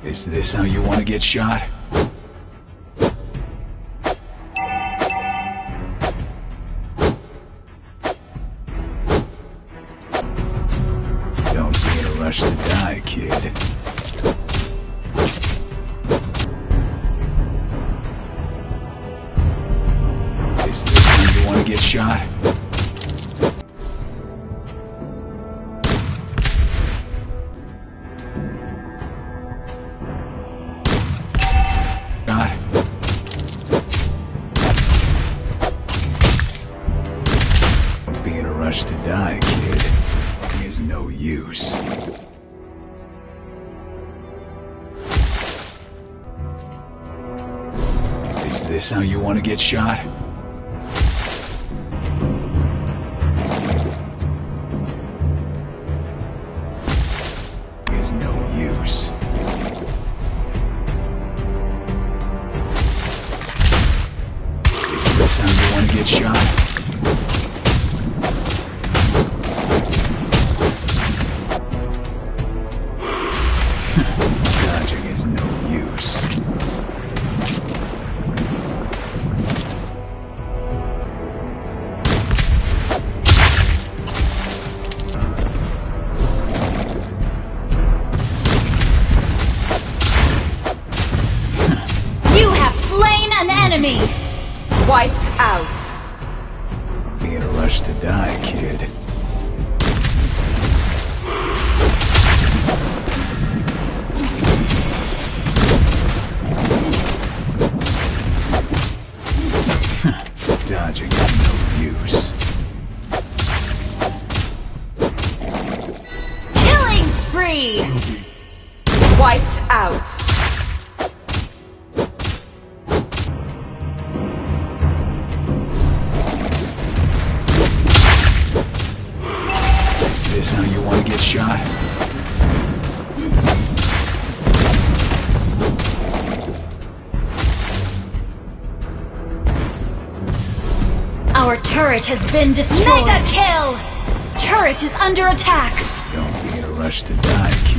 Is this how you want to get shot? Don't be in a rush to die, kid. Is this how you want to get shot? Don't be in a rush to die, kid. Is no use. Is this how you want to get shot? Is no use. Is this how you want to get shot? Dodging is no use. You have slain an enemy! Wiped out. Be in a rush to die, kid. Dodging is no use. Killing spree! Wiped out. Is this how you want to get shot? Our turret has been destroyed. Mega kill! Turret is under attack. Don't be in a rush to die, kid.